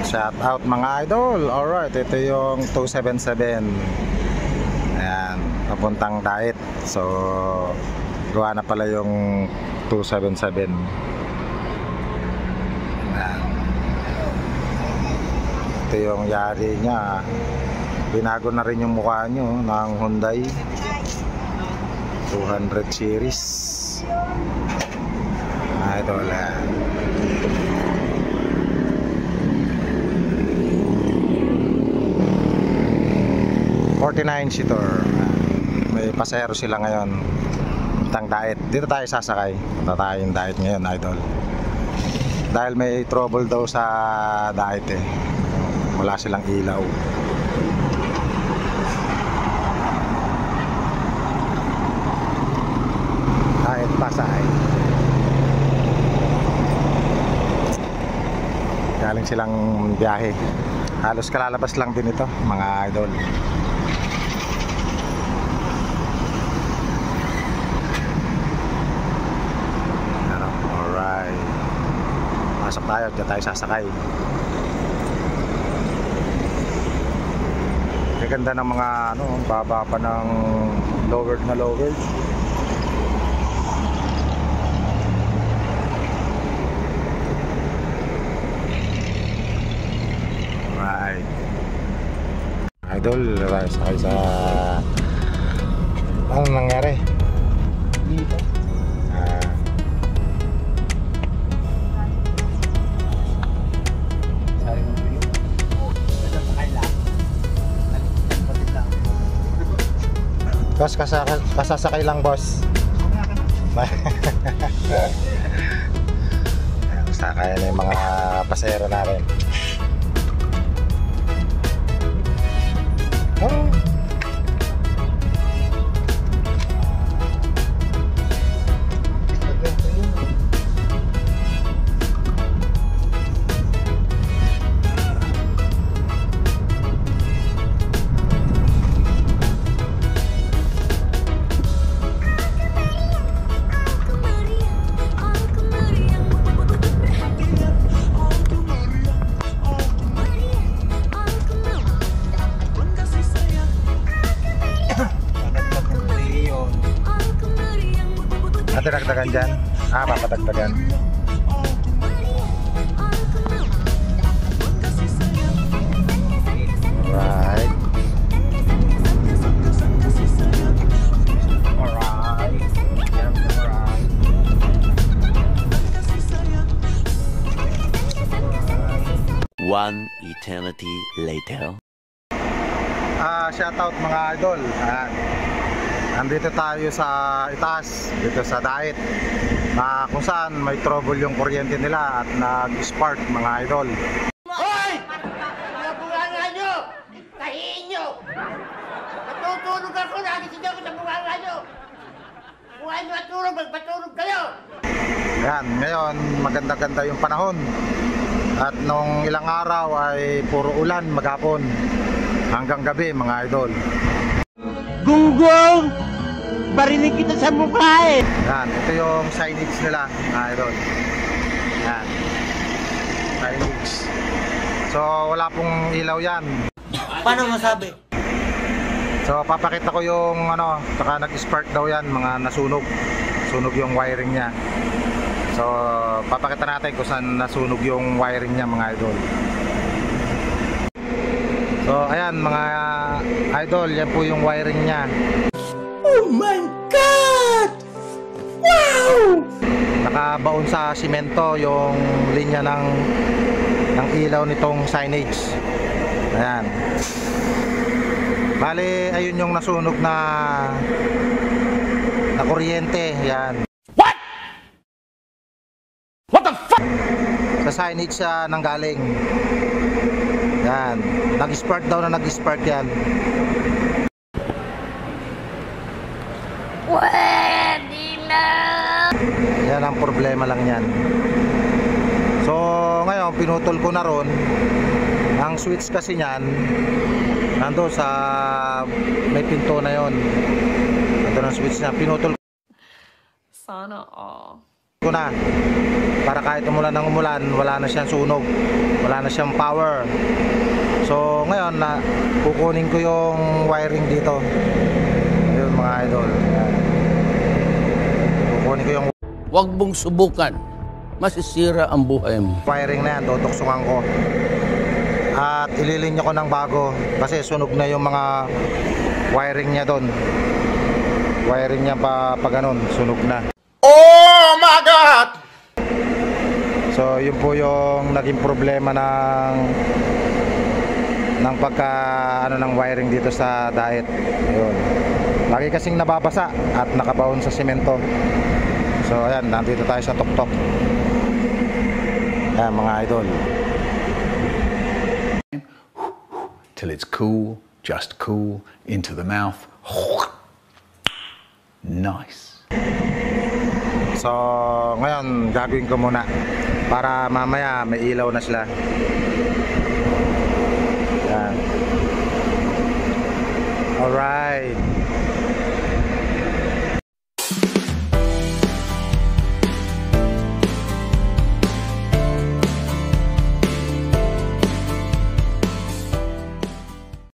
Shout out mga idol. Alright, ito yung 277. Ayan, papuntang Dait. So, gawa na pala yung 277. Ayan. Ito yung yari niya. Binago na rin yung mukha nyo ng Hyundai 200 series. Idol. 49 seater. May pasahero sila ngayon. Puntang Dait. Dito tayo sasakay. Punta tayo yung Dait ngayon, idol. Dahil may trouble daw sa Dait eh. Wala silang ilaw. Dait Pasay. Galing silang biyahe. Halos kalalabas lang din ito, mga idol. Alright. Pasok tayo, dyan tayo sasakay. Ganda ng mga baba pa ng lowered na lowered. Alright. Idol, sakay sa anong nangyari? Dito. Boss, kasasakay lang, boss. Sakay na yung mga pasahero natin. Oh. Dagdagan dyan? Papadagdagan. Alright. Alright. One eternity later. Shout out mga idol. Nandito tayo sa itaas, dito sa Dait, kung saan may trouble yung kuryente nila at nag-spark, mga idol. Hoy! Mga bunganga nyo! Tahiin nyo! Matutulog ako, nagising ako sa bunganga nyo! Kung ay matulog, magpatulog kayo! Yan, ngayon maganda-ganda yung panahon. At nung ilang araw ay puro ulan maghapon hanggang gabi, mga idol. Gunggong! Barinig kita sa mukha eh! Yan, ito yung signage nila, mga idol. Yan, signage. So wala pong ilaw yan. Paano masabi? So papakita ko yung saka nag-spark daw yan, mga nasunog. Sunog yung wiring niya. So papakita natin kung saan nasunog yung wiring niya, mga idol. So ayan mga idol, yan po yung wiring niya. Oh my God! Wow! Nakabaon sa simento yung linya ng ilaw nitong signage. Ayan. Bali, ayun yung nasunog na kuryente. Ayan. What? What the fuck? Sa signage siya nanggaling. Ayan. Nag-spark daw na nag-spark yan. Pwede na! Yan ang problema lang yan. So ngayon pinutol ko na ron. Ang switch kasi niyan nando sa may pinto na yon. Nando ang switch na pinutol Sana all. ko ko na para kahit umulan ng umulan, wala na siyang sunog, wala na siyang power. So ngayon na kukunin ko yung wiring dito. Ayun mga idol. Ayan. Kukunin ko yung Huwag mong subukan. Masisira ang buhay mo. wiring na yan, tutuksungan ko. At ililinya ko ng bago kasi sunog na yung mga wiring niya doon. Wiring niya pa ganun, sunog na. Oh my God! So yun po yung naging problema ng pagka ng wiring dito sa diet. Ayun. Lagi kasing nababasa at nakabaon sa semento. So ayan, nandito tayo sa tuktok. Ayan mga idol. Till it's cool, just cool, into the mouth. Nice. So ngayon gagawin ko muna para mamaya may ilaw na sila.